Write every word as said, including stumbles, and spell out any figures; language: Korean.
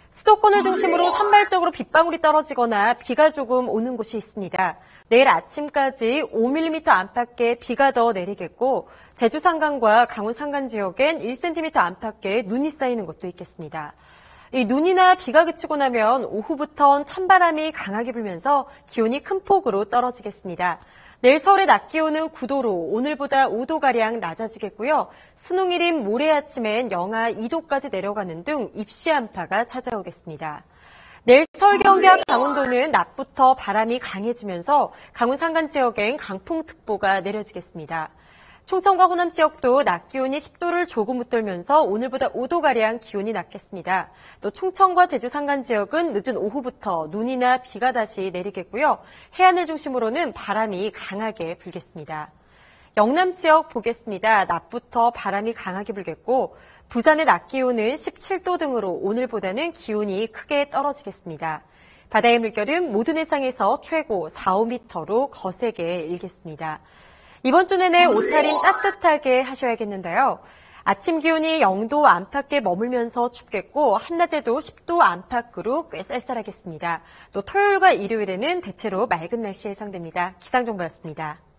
수도권을 중심으로 산발적으로 빗방울이 떨어지거나 비가 조금 오는 곳이 있습니다. 내일 아침까지 오 밀리미터 안팎의 비가 더 내리겠고 제주 산간과 강원 산간 지역엔 일 센티미터 안팎의 눈이 쌓이는 곳도 있겠습니다. 이 눈이나 비가 그치고 나면 오후부턴 찬바람이 강하게 불면서 기온이 큰 폭으로 떨어지겠습니다. 내일 서울의 낮 기온은 구 도로 오늘보다 오 도가량 낮아지겠고요. 수능일인 모레 아침엔 영하 이 도까지 내려가는 등 입시 한파가 찾아오겠습니다. 내일 서울, 경기와 강원도는 낮부터 바람이 강해지면서 강원 산간 지역엔 강풍특보가 내려지겠습니다. 충청과 호남 지역도 낮 기온이 십 도를 조금 웃돌면서 오늘보다 오 도가량 기온이 낮겠습니다. 또 충청과 제주 산간 지역은 늦은 오후부터 눈이나 비가 다시 내리겠고요. 해안을 중심으로는 바람이 강하게 불겠습니다. 영남 지역 보겠습니다. 낮부터 바람이 강하게 불겠고 부산의 낮 기온은 십칠 도 등으로 오늘보다는 기온이 크게 떨어지겠습니다. 바다의 물결은 모든 해상에서 최고 사, 오 미터로 거세게 일겠습니다. 이번 주 내내 옷차림 따뜻하게 하셔야겠는데요. 아침 기온이 영 도 안팎에 머물면서 춥겠고 한낮에도 십 도 안팎으로 꽤 쌀쌀하겠습니다. 또 토요일과 일요일에는 대체로 맑은 날씨 예상됩니다. 기상정보였습니다.